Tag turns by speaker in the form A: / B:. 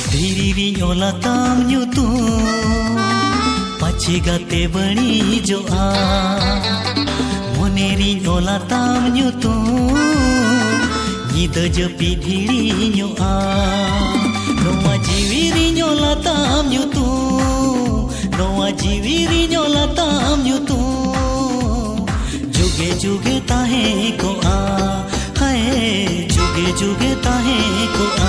A: धीरी ओला ताम न्यूतू पाचे गाते बणी जो आ मोनेरी ओला ताम न्यूतू नीद जपी धीरी न्यो आ नोआ जीवीरी ओला ताम न्यूतू नोआ जीवीरी ओला ताम न्यूतू जुगे जुगे ताहे को आ हाय जुगे जुगे ताहे को आ